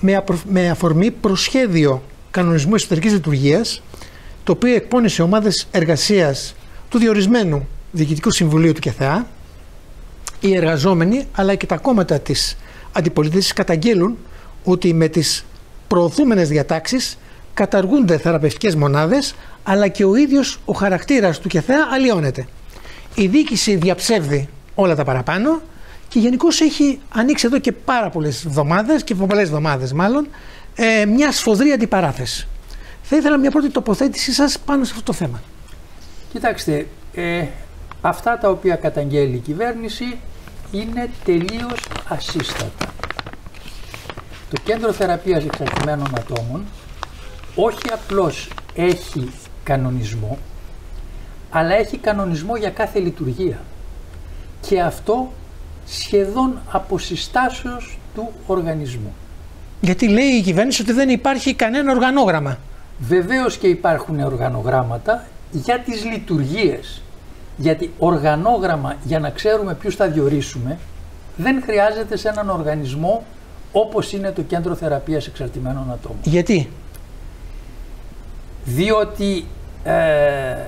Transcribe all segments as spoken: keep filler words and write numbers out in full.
με, απρο, με αφορμή προσχέδιο κανονισμού εσωτερικής λειτουργίας, το οποίο εκπώνησε ομάδες εργασίας του διορισμένου Διοικητικού Συμβουλίου του ΚΕΘΕΑ. Οι εργαζόμενοι αλλά και τα κόμματα της αντιπολίτευσης καταγγέλουν ότι με τις προωθούμενες διατάξεις καταργούνται θεραπευτικές μονάδες, αλλά και ο ίδιος ο χαρακτήρας του ΚΕΘΕΑ αλλοιώνεται. Η διοίκηση διαψεύδει όλα τα παραπάνω και γενικώς έχει ανοίξει εδώ και πάρα πολλές εβδομάδες, και πολλές εβδομάδες μάλλον, ε, μια σφοδρή αντιπαράθεση. Θα ήθελα μια πρώτη τοποθέτησή σας πάνω σε αυτό το θέμα. Κοιτάξτε, ε, αυτά τα οποία καταγγέλει η κυβέρνηση είναι τελείως ασύστατα. Το Κέντρο Θεραπείας Εξαρτημένων Ατόμων όχι απλώς έχει κανονισμό, αλλά έχει κανονισμό για κάθε λειτουργία. Και αυτό σχεδόν από συστάσεως του οργανισμού. Γιατί λέει η κυβέρνηση ότι δεν υπάρχει κανένα οργανόγραμμα. Βεβαίως και υπάρχουν οργανογράμματα για τις λειτουργίες. Γιατί οργανόγραμμα για να ξέρουμε ποιους θα διορίσουμε δεν χρειάζεται σε έναν οργανισμό όπως είναι το Κέντρο Θεραπείας Εξαρτημένων Ατόμων. Γιατί? Διότι ε,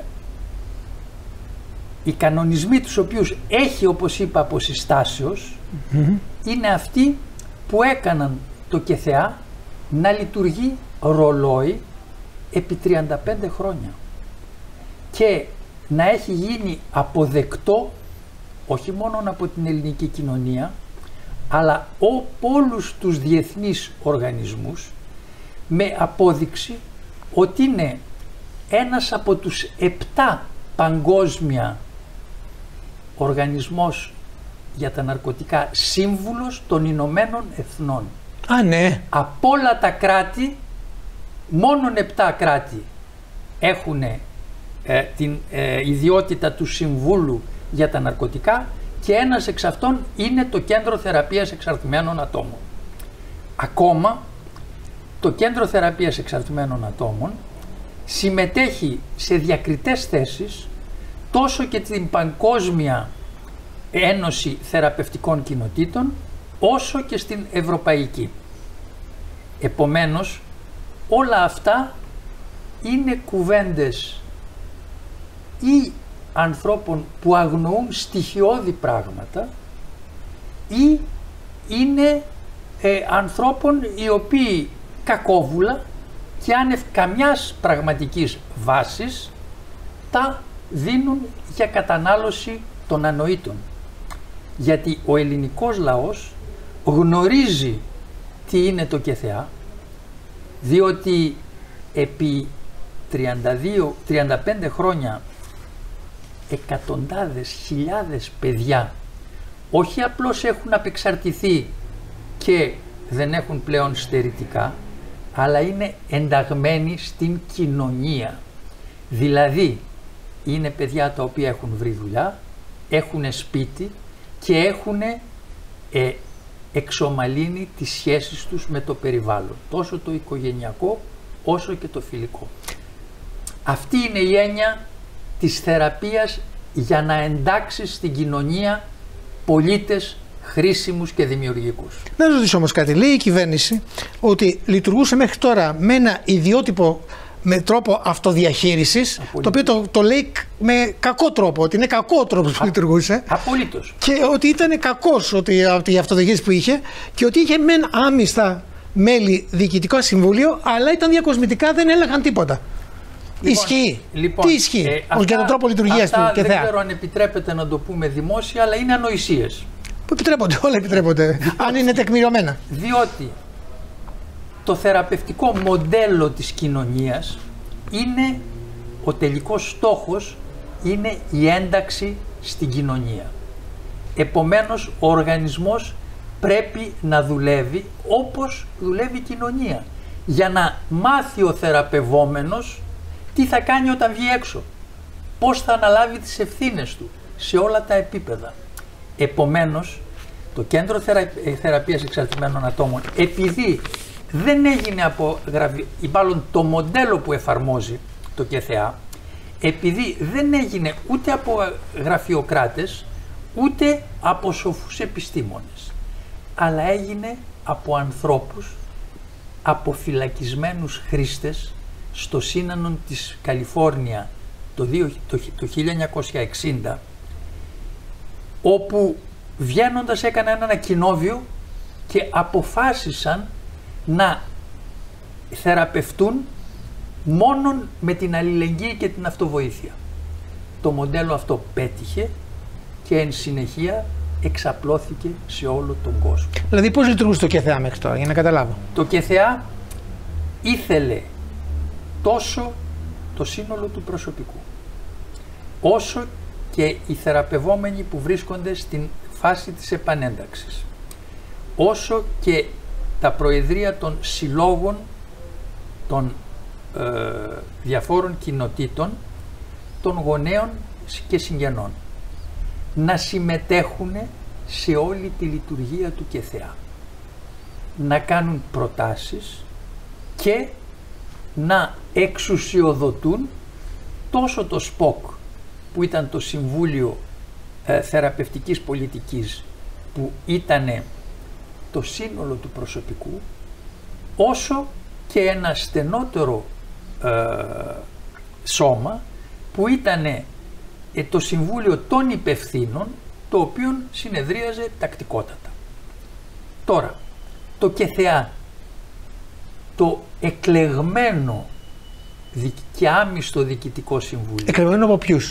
οι κανονισμοί τους οποίους έχει, όπως είπα, από συστάσεως, mm-hmm. είναι αυτοί που έκαναν το ΚΕΘΕΑ να λειτουργεί ρολόι επί τριάντα πέντε χρόνια και να έχει γίνει αποδεκτό όχι μόνο από την ελληνική κοινωνία, αλλά από όλους τους διεθνείς οργανισμούς, με απόδειξη ότι είναι ένας από τους επτά παγκόσμια οργανισμός για τα ναρκωτικά σύμβουλος των Ηνωμένων Εθνών. Α, ναι. Από όλα τα κράτη, μόνον επτά κράτη έχουν ε, την ε, ιδιότητα του Συμβούλου για τα ναρκωτικά και ένας εξ αυτών είναι το Κέντρο Θεραπείας Εξαρτημένων Ατόμων. Ακόμα το Κέντρο Θεραπείας Εξαρτημένων Ατόμων συμμετέχει σε διακριτές θέσεις τόσο και την Παγκόσμια Ένωση Θεραπευτικών Κοινοτήτων όσο και στην Ευρωπαϊκή. Επομένως, όλα αυτά είναι κουβέντες ή ανθρώπων που αγνοούν στοιχειώδη πράγματα ή είναι ε, ανθρώπων οι οποίοι κακόβουλα και άνευ καμιάς πραγματικής βάσης τα δίνουν για κατανάλωση των ανοήτων. Γιατί ο ελληνικός λαός γνωρίζει τι είναι το ΚΕΘΕΑ, διότι επί τριάντα δύο τριάντα πέντε χρόνια εκατοντάδες χιλιάδες παιδιά όχι απλώς έχουν απεξαρτηθεί και δεν έχουν πλέον στερητικά, αλλά είναι ενταγμένοι στην κοινωνία. Δηλαδή είναι παιδιά τα οποία έχουν βρει δουλειά, έχουν σπίτι και έχουν ε, εξομαλύνει τις σχέσεις τους με το περιβάλλον, τόσο το οικογενειακό όσο και το φιλικό. Αυτή είναι η έννοια της θεραπείας για να εντάξεις στην κοινωνία πολίτες χρήσιμους και δημιουργικούς. Να ρωτήσω όμως κάτι. Λέει η κυβέρνηση ότι λειτουργούσε μέχρι τώρα με ένα ιδιότυπο με τρόπο αυτοδιαχείρισης, απολύτως. Το οποίο το, το λέει με κακό τρόπο, ότι είναι κακό ο τρόπος που Α, λειτουργούσε. Απολύτως. Και ότι ήταν κακός ότι, ότι η αυτοδιαχείριση που είχε και ότι είχε μεν άμυστα μέλη διοικητικό συμβούλιο, αλλά ήταν διακοσμητικά, δεν έλεγαν τίποτα. Λοιπόν, ισχύει. Λοιπόν, τι ισχύει ε, αυτά, για τον τρόπο λειτουργίας του ΚΕΘΕΑ? Δεν ξέρω αν επιτρέπεται να το πούμε δημόσια, αλλά είναι ανοησίες. Που επιτρέπονται, όλα επιτρέπονται, αν είναι τεκμηριωμένα. Διότι το θεραπευτικό μοντέλο της κοινωνίας είναι, ο τελικός στόχος είναι η ένταξη στην κοινωνία. Επομένως, ο οργανισμός πρέπει να δουλεύει όπως δουλεύει η κοινωνία, για να μάθει ο θεραπευόμενος τι θα κάνει όταν βγει έξω, πώς θα αναλάβει τις ευθύνες του σε όλα τα επίπεδα. Επομένως, το Κέντρο Θερα... Θεραπείας Εξαρτημένων Ατόμων, επειδή δεν έγινε από γραφει... ή μάλλον το μοντέλο που εφαρμόζει το ΚΕΘΕΑ, επειδή δεν έγινε ούτε από γραφειοκράτες, ούτε από σοφούς επιστήμονες, αλλά έγινε από ανθρώπους αποφυλακισμένους χρήστες στο Σύνανον της Καλιφόρνια το, δύο, το, το χίλια εννιακόσια εξήντα, όπου βγαίνοντας έκαναν ένα κοινόβιο και αποφάσισαν να θεραπευτούν μόνον με την αλληλεγγύη και την αυτοβοήθεια. Το μοντέλο αυτό πέτυχε και εν συνεχεία εξαπλώθηκε σε όλο τον κόσμο. Δηλαδή πώς λειτουργούσε το ΚΕΘΕΑ μέχρι τώρα, για να καταλάβω? Το ΚΕΘΕΑ ήθελε τόσο το σύνολο του προσωπικού, όσο και οι θεραπευόμενοι που βρίσκονται στην φάση της επανένταξης, όσο και τα προεδρία των συλλόγων των ε, διαφόρων κοινοτήτων, των γονέων και συγγενών, να συμμετέχουν σε όλη τη λειτουργία του ΚΕΘΕΑ, να κάνουν προτάσεις και να εξουσιοδοτούν τόσο το ΣΠΟΚ, που ήταν το Συμβούλιο ε, Θεραπευτικής Πολιτικής, που ήταν το σύνολο του προσωπικού, όσο και ένα στενότερο ε, σώμα που ήταν ε, το Συμβούλιο των Υπευθύνων, το οποίο συνεδρίαζε τακτικότατα. Τώρα, το ΚΕΘΕΑ, το εκλεγμένο και άμυστο διοικητικό συμβούλιο. Εκλεγμένο από ποιους?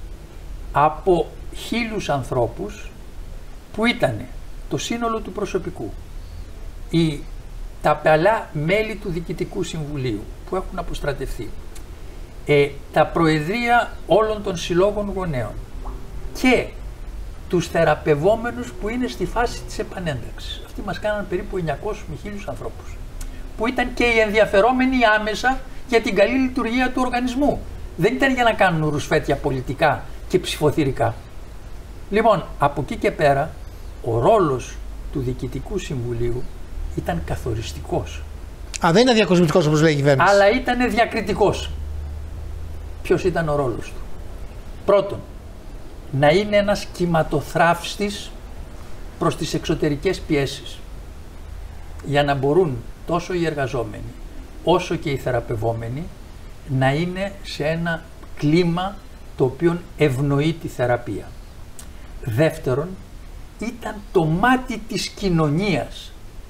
Από χίλιους ανθρώπους που ήταν το σύνολο του προσωπικού, οι, τα παλιά μέλη του Διοικητικού Συμβουλίου που έχουν αποστρατευτεί, ε, τα προεδρία όλων των συλλόγων γονέων και τους θεραπευόμενους που είναι στη φάση της επανένταξης. Αυτοί μας κάναν περίπου εννιακόσιους με χίλιους ανθρώπους, που ήταν και οι ενδιαφερόμενοι άμεσα για την καλή λειτουργία του οργανισμού. Δεν ήταν για να κάνουν ρουσφέτια πολιτικά και ψηφοθυρικά. Λοιπόν, από εκεί και πέρα, ο ρόλος του Διοικητικού Συμβουλίου ήταν καθοριστικός. Α, δεν είναι διακοσμητικός όπως λέει η κυβέρνηση. Αλλά ήταν διακριτικός. Ποιος ήταν ο ρόλος του? Πρώτον, να είναι ένας κυματοθράφστης προς τις εξωτερικές πιέσεις, για να μπορούν τόσο οι εργαζόμενοι όσο και οι θεραπευόμενοι να είναι σε ένα κλίμα το οποίο ευνοεί τη θεραπεία. Δεύτερον, ήταν το μάτι της κοινωνίας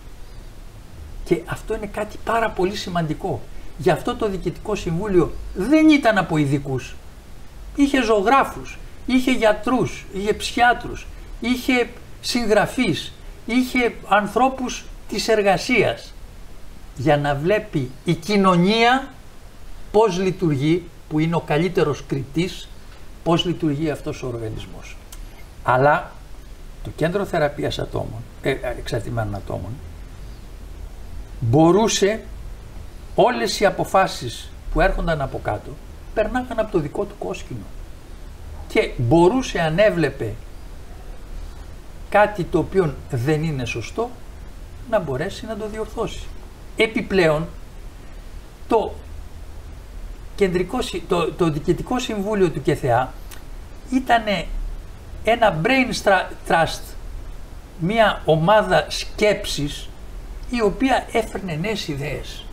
και αυτό είναι κάτι πάρα πολύ σημαντικό. Γι' αυτό το Διοικητικό Συμβούλιο δεν ήταν από ειδικούς. Είχε ζωγράφους, είχε γιατρούς, είχε ψιάτρους, είχε συγγραφείς, είχε ανθρώπους της εργασίας, για να βλέπει η κοινωνία πώς λειτουργεί, που είναι ο καλύτερος κριτής, πώς λειτουργεί αυτός ο οργανισμός. Αλλά το Κέντρο Θεραπείας ατόμων, ε, εξαρτημένων ατόμων μπορούσε όλες οι αποφάσεις που έρχονταν από κάτω περνάγαν από το δικό του κόσκινο και μπορούσε, αν έβλεπε κάτι το οποίο δεν είναι σωστό, να μπορέσει να το διορθώσει. Επιπλέον, το, κεντρικό, το, το Διοικητικό Συμβούλιο του ΚΕΘΕΑ ήταν ένα brain trust, μια ομάδα σκέψης η οποία έφερνε νέες ιδέες.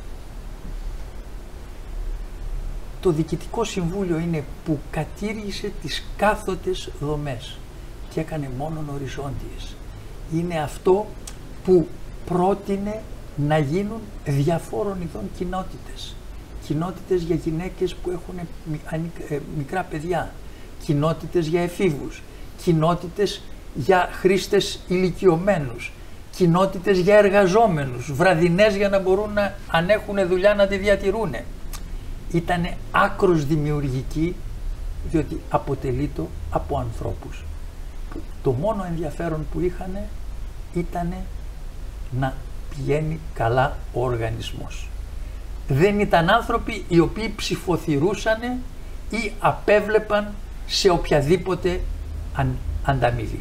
Το Διοικητικό Συμβούλιο είναι που κατήργησε τις κάθετες δομές και έκανε μόνον οριζόντιες. Είναι αυτό που πρότεινε να γίνουν διαφόρων ειδών κοινότητες. Κοινότητες για γυναίκες που έχουν μικρά παιδιά, κοινότητες για εφήβους, κοινότητες για χρήστες ηλικιωμένους, κοινότητες για εργαζόμενους, βραδινές για να μπορούν να, αν έχουν δουλειά, να τη διατηρούν. Ήτανε άκρος δημιουργική, διότι αποτελείται από ανθρώπους που το μόνο ενδιαφέρον που είχαν ήταν να πηγαίνει καλά ο οργανισμός. Δεν ήταν άνθρωποι οι οποίοι ψηφοθυρούσαν ή απέβλεπαν σε οποιαδήποτε αν, ανταμοιβή.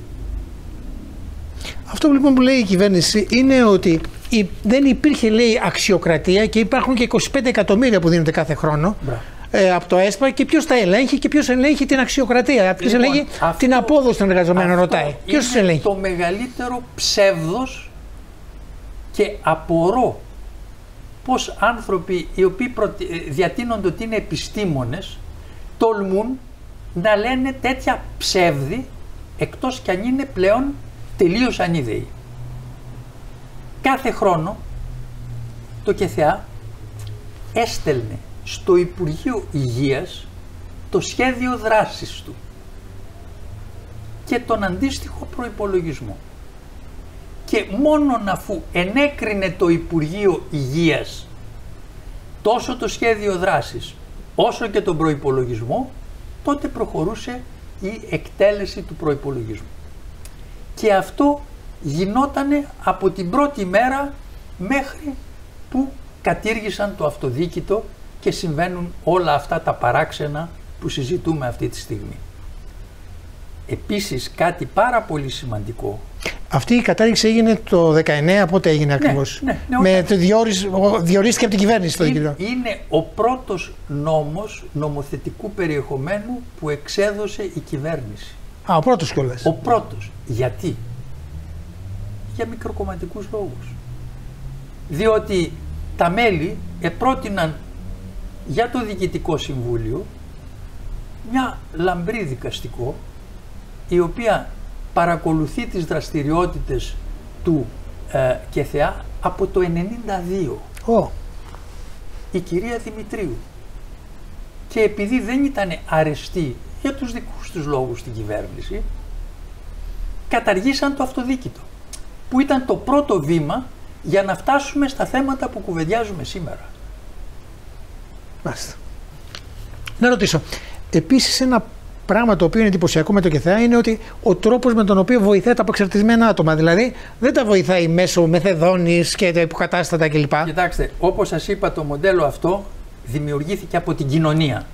Αυτό λοιπόν που λέει η κυβέρνηση είναι ότι η, δεν υπήρχε, λέει, αξιοκρατία και υπάρχουν και είκοσι πέντε εκατομμύρια που δίνονται κάθε χρόνο ε, από το ΕΣΠΑ, και ποιος τα ελέγχει και ποιος ελέγχει την αξιοκρατία, ποιος λοιπόν, ελέγχει αυτό, την απόδοση των εργαζομένων, ρωτάει. Ποιος ελέγχει? Το μεγαλύτερο ψεύδος, και απορώ πώς άνθρωποι οι οποίοι προτι... διατείνονται ότι είναι επιστήμονες τολμούν να λένε τέτοια ψεύδη, εκτός κι αν είναι πλέον τελείως ανίδεοι. Κάθε χρόνο το ΚΕΘΕΑ έστελνε στο Υπουργείο Υγείας το σχέδιο δράσης του και τον αντίστοιχο προϋπολογισμό. Και μόνον αφού ενέκρινε το Υπουργείο Υγείας τόσο το σχέδιο δράσης όσο και τον προϋπολογισμό, τότε προχωρούσε η εκτέλεση του προϋπολογισμού. Και αυτό γινότανε από την πρώτη μέρα μέχρι που κατήργησαν το αυτοδίκητο και συμβαίνουν όλα αυτά τα παράξενα που συζητούμε αυτή τη στιγμή. Επίσης κάτι πάρα πολύ σημαντικό. Αυτή η κατάργηση έγινε το δεκαεννέα, πότε έγινε ακριβώς? Ναι, ναι, με το διορισ... διορίστηκε από την κυβέρνηση το είναι, είναι ο πρώτος νόμος νομοθετικού περιεχομένου που εξέδωσε η κυβέρνηση. Α, ο πρώτος κιόλας. Ο πρώτος. Γιατί? Για μικροκομματικούς λόγους. Διότι τα μέλη επρότειναν για το Διοικητικό Συμβούλιο μια λαμπρή δικαστικό, η οποία παρακολουθεί τις δραστηριότητες του ε, ΚΕΘΕΑ από το ενενήντα δύο. Oh. Η κυρία Δημητρίου. Και επειδή δεν ήταν αρεστή για τους δικούς τους λόγους στην κυβέρνηση, καταργήσαν το αυτοδίκητο, που ήταν το πρώτο βήμα για να φτάσουμε στα θέματα που κουβεντιάζουμε σήμερα. Μάλιστα. Να ρωτήσω, επίσης ένα πράγμα το οποίο είναι εντυπωσιακό με το ΚΕΘΕΑ είναι ότι ο τρόπος με τον οποίο βοηθάει τα αποεξαρτημένα άτομα. Δηλαδή δεν τα βοηθάει μέσω μεθεδόνης και τα υποκατάστατα κλπ. Κοιτάξτε, όπως σας είπα, το μοντέλο αυτό δημιουργήθηκε από την κοινωνία.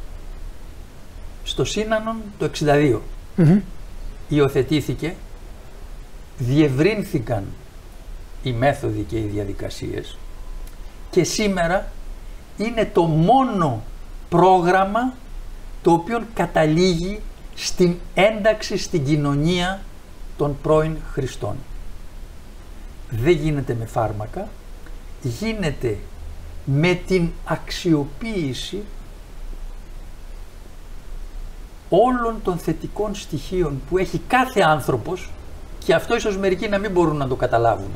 Στο Σύνανον το εξήντα δύο Mm-hmm. υιοθετήθηκε, διευρύνθηκαν οι μέθοδοι και οι διαδικασίες και σήμερα είναι το μόνο πρόγραμμα το οποίο καταλήγει στην ένταξη στην κοινωνία των πρώην Χριστών. Δεν γίνεται με φάρμακα, γίνεται με την αξιοποίηση όλων των θετικών στοιχείων που έχει κάθε άνθρωπος, και αυτό ίσως μερικοί να μην μπορούν να το καταλάβουν,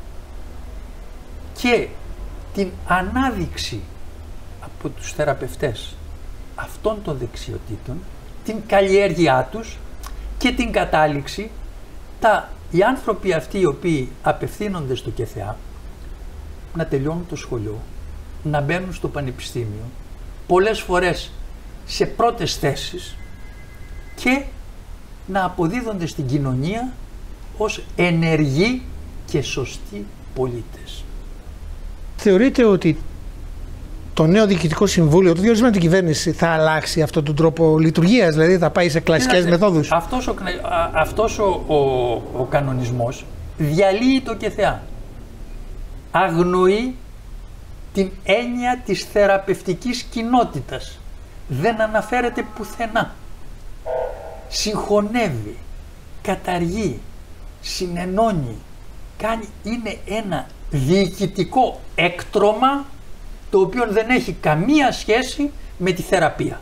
και την ανάδειξη από τους θεραπευτές αυτών των δεξιοτήτων, την καλλιέργειά τους και την κατάληξη, τα, οι άνθρωποι αυτοί οι οποίοι απευθύνονται στο ΚΕΘΕΑ να τελειώνουν το σχολείο, να μπαίνουν στο πανεπιστήμιο, πολλές φορές σε πρώτες θέσεις, και να αποδίδονται στην κοινωνία ως ενεργοί και σωστοί πολίτες. Θεωρείτε ότι το νέο Διοικητικό Συμβούλιο, το διορισμένο την κυβέρνηση, θα αλλάξει αυτόν τον τρόπο λειτουργίας, δηλαδή θα πάει σε κλασικές μεθόδους? Αυτός, ο, αυτός ο, ο, ο κανονισμός διαλύει το ΚΕΘΕΑ. Αγνοεί την έννοια της θεραπευτικής κοινότητας. Δεν αναφέρεται πουθενά. Συγχωνεύει, καταργεί, συνενώνει, κάνει, είναι ένα διοικητικό έκτρωμα το οποίο δεν έχει καμία σχέση με τη θεραπεία.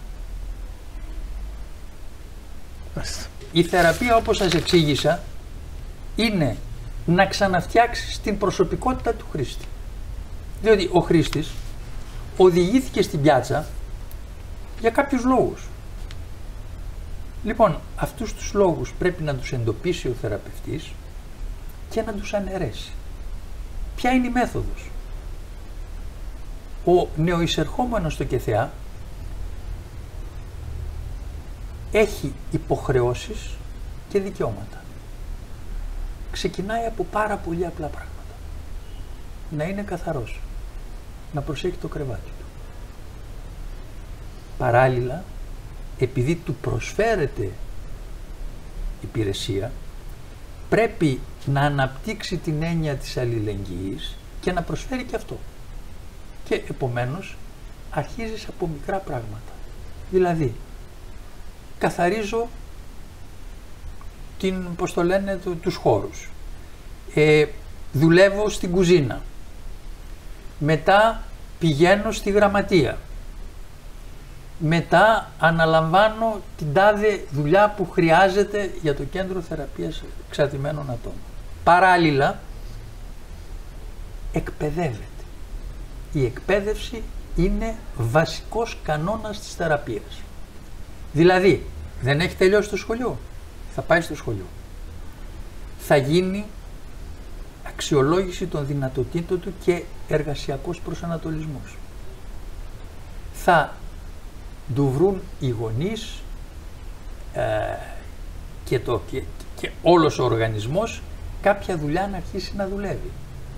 Η θεραπεία, όπως σας εξήγησα, είναι να ξαναφτιάξεις την προσωπικότητα του χρήστη. Διότι ο χρήστης οδηγήθηκε στην πιάτσα για κάποιους λόγους. Λοιπόν, αυτούς τους λόγους πρέπει να τους εντοπίσει ο θεραπευτής και να τους αναιρέσει. Ποια είναι η μέθοδος? Ο νεοεισερχόμενος στο ΚΕΘΕΑ έχει υποχρεώσεις και δικαιώματα. Ξεκινάει από πάρα πολύ απλά πράγματα. Να είναι καθαρός, να προσέχει το κρεβάτι του. Παράλληλα, επειδή του προσφέρεται υπηρεσία, πρέπει να αναπτύξει την έννοια της αλληλεγγύης και να προσφέρει και αυτό. Και επομένως αρχίζεις από μικρά πράγματα. Δηλαδή, καθαρίζω την, πώς το λένε, τους χώρους. Ε, δουλεύω στην κουζίνα. μετά πηγαίνω στη γραμματεία, μετά αναλαμβάνω την τάδε δουλειά που χρειάζεται για το κέντρο θεραπείας εξαρτημένων ατόμων. Παράλληλα, εκπαιδεύεται. Η εκπαίδευση είναι βασικός κανόνας της θεραπείας. Δηλαδή, δεν έχει τελειώσει το σχολείο, θα πάει στο σχολείο. Θα γίνει αξιολόγηση των δυνατοτήτων του και εργασιακός προσανατολισμός. Θα του βρουν οι γονείς ε, και, το, και, και όλος ο οργανισμός κάποια δουλειά να αρχίσει να δουλεύει.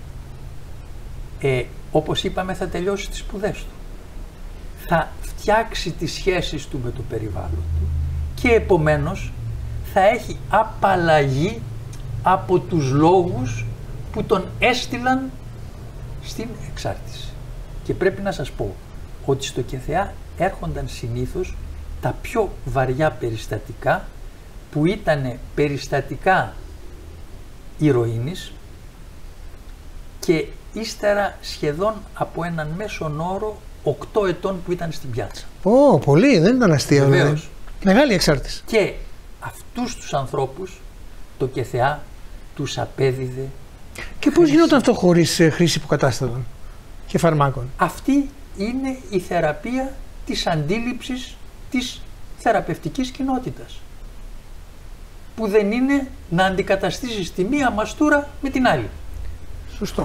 Ε, όπως είπαμε, θα τελειώσει τις σπουδές του. Θα φτιάξει τις σχέσεις του με το περιβάλλον του και επομένως θα έχει απαλλαγή από τους λόγους που τον έστειλαν στην εξάρτηση. Και πρέπει να σας πω ότι στο ΚΕΘΕΑ έρχονταν συνήθως τα πιο βαριά περιστατικά που ήταν περιστατικά ηρωίνης και ύστερα σχεδόν από έναν μέσον όρο οκτώ ετών που ήταν στην πιάτσα. Ω, oh, πολύ, δεν ήταν αστείο. Βεβαίως. Μεγάλη εξάρτηση. Και αυτούς τους ανθρώπους το ΚΕΘΕΑ τους απέδιδε. Και πώς γινόταν αυτό χωρίς ε, χρήση υποκατάστατων και φαρμάκων? Αυτή είναι η θεραπεία της αντίληψης της θεραπευτικής κοινότητας. Που δεν είναι να αντικαταστήσεις τη μία μαστούρα με την άλλη. Σωστό.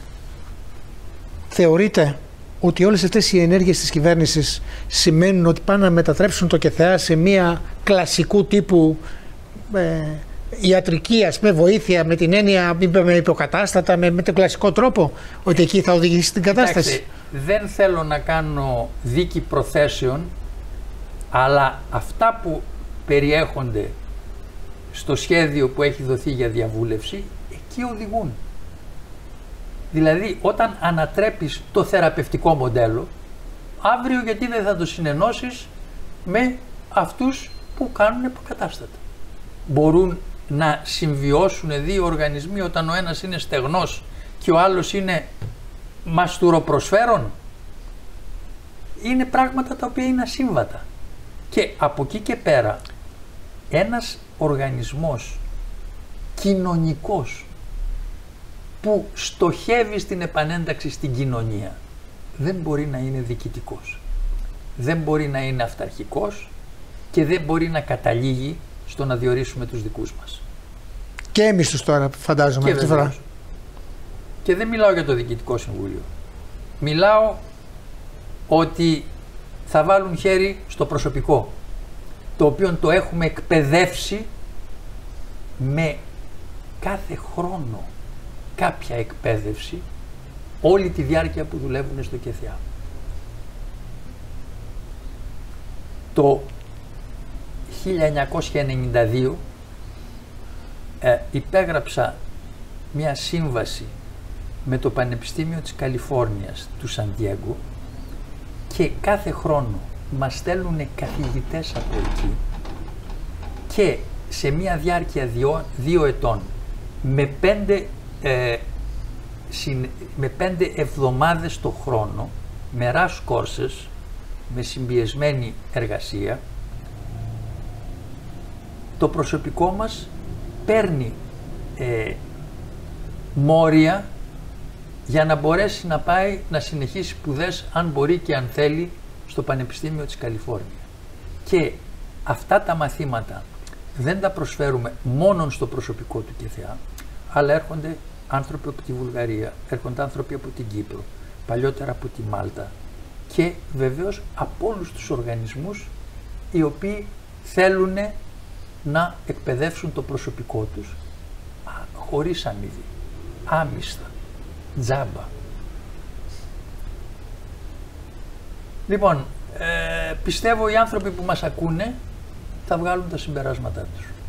Θεωρείτε ότι όλες αυτές οι ενέργειες της κυβέρνησης σημαίνουν ότι πάνε να μετατρέψουν το ΚΕΘΕΑ σε μία κλασικού τύπου ε, ιατρική, ας πούμε, βοήθεια, με την έννοια με υποκατάστατα, με, με τον κλασικό τρόπο, ότι εκεί θα οδηγήσει την κατάσταση? Κοιτάξτε, δεν θέλω να κάνω δίκη προθέσεων, αλλά αυτά που περιέχονται στο σχέδιο που έχει δοθεί για διαβούλευση, εκεί οδηγούν. Δηλαδή, όταν ανατρέπεις το θεραπευτικό μοντέλο, αύριο γιατί δεν θα το συνενώσεις με αυτούς που κάνουν υποκατάστατα? Μπορούν να συμβιώσουν δύο οργανισμοί όταν ο ένας είναι στεγνός και ο άλλος είναι μαστουροπροσφέρον? Είναι πράγματα τα οποία είναι ασύμβατα. Και από εκεί και πέρα, ένας οργανισμός κοινωνικός που στοχεύει στην επανένταξη στην κοινωνία δεν μπορεί να είναι διοικητικός, δεν μπορεί να είναι αυταρχικός και δεν μπορεί να καταλήγει στο να διορίσουμε τους δικούς μας. Και εμείς τους τώρα, φαντάζομαι, αυτή τη φορά. Και δεν μιλάω για το Διοικητικό Συμβούλιο. Μιλάω ότι θα βάλουν χέρι στο προσωπικό, το οποίο το έχουμε εκπαιδεύσει με κάθε χρόνο κάποια εκπαίδευση όλη τη διάρκεια που δουλεύουν στο ΚΕΘΕΑ. Το χίλια εννιακόσια ενενήντα δύο ε, υπέγραψα μια σύμβαση με το Πανεπιστήμιο της Καλιφόρνιας του Σαν Διέγκο και κάθε χρόνο μας στέλνουν καθηγητές από εκεί και σε μια διάρκεια δύο, δύο ετών με πέντε, ε, συν, με πέντε εβδομάδες το χρόνο, με rush courses, με συμπιεσμένη εργασία, το προσωπικό μας παίρνει ε, μόρια για να μπορέσει να πάει να συνεχίσει σπουδές, αν μπορεί και αν θέλει, στο Πανεπιστήμιο της Καλιφόρνια. Και αυτά τα μαθήματα δεν τα προσφέρουμε μόνο στο προσωπικό του ΚΕΘΕΑ, αλλά έρχονται άνθρωποι από τη Βουλγαρία, έρχονται άνθρωποι από την Κύπρο, παλιότερα από τη Μάλτα και βεβαίως από όλους τους οργανισμούς οι οποίοι θέλουν να εκπαιδεύσουν το προσωπικό τους χωρίς αμοιβή, άμυστα, τζάμπα. Λοιπόν, ε, πιστεύω οι άνθρωποι που μας ακούνε θα βγάλουν τα συμπεράσματά τους.